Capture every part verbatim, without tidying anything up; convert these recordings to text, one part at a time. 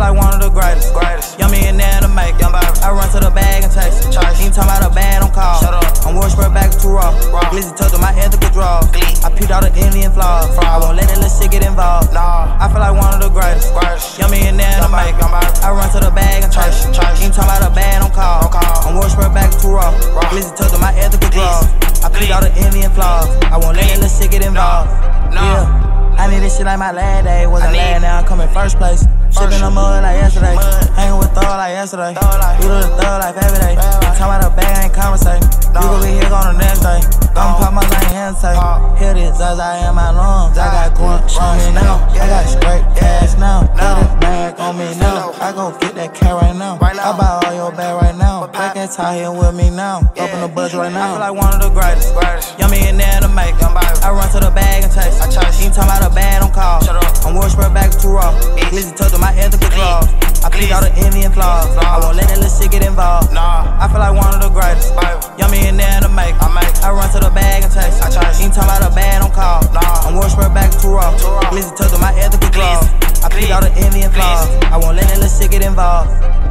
like one of the greatest. greatest. Yummy in there to make. I run to the bag and chase it. Ain't talking about a bad on call. Shut up. I'm worse for back too raw. Glizzy tucked in my ethical draws. I peeped all the Indian flaws. I won't let that little shit get involved. Nah. I feel like one of the greatest. greatest. Yummy in there to make. I run to the bag and chase it. Ain't talking about a bad on call. I'm worse for back too raw. Glizzy tucked in my ethical draws. I peeped all the Indian flaws. I won't let that little shit get involved. Yeah. I need this shit like my last day. Wasn't last, now I'm coming first place. Sippin' the mud like yesterday. Hangin' with thug like yesterday. You do the thug like every day. Talk about a bag, ain't conversate. You gon' be here on the next day. I'ma pop my thing and say, hear this as I am my lungs. I got grunts on me now. I got straight cash now. Got a bag on me now. I gon' get that cat right now. I buy all your bag right now. Back that tie here with me now. Up in the budget right now. I feel like one of the greatest. Yummy in there to make. I run to the bag and chase. Ain't talking about a bad on call. I'm worse for back too raw. Glizzy tucked in my ethical draws. I peeped all the Indian flaws. I won't let that little shit get involved. I feel like one of the greatest. Yummy in there to make. I run to the bag and chase. Ain't talking about a bad on call. I'm worse for back too raw. Glizzy tucked in my ethical draws. I peeped all the Indian flaws. I won't let that little shit get involved.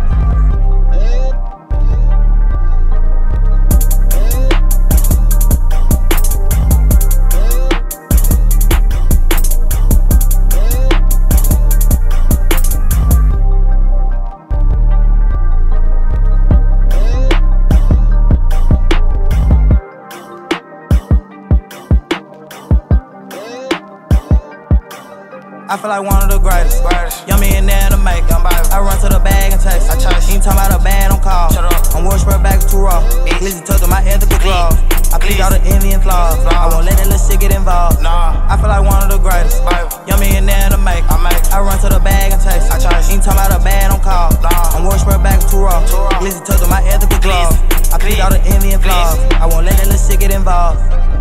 I feel like one of the greatest. greatest. Yummy in there to make. I run to the bag and chase. Ain't talking about a bad on call. I'm worse for back too raw. Glizzy tucked in my ethical draws. I peeped all the Indian flaws. I won't let that little shit get involved. I feel like one of the greatest. Yummy in there to make. I run to the bag and chase. Ain't talking about a bad on call. I'm worse for back too raw. Glizzy tucked in my ethical draws. I peeped all the Indian flaws. I won't let that little shit get involved.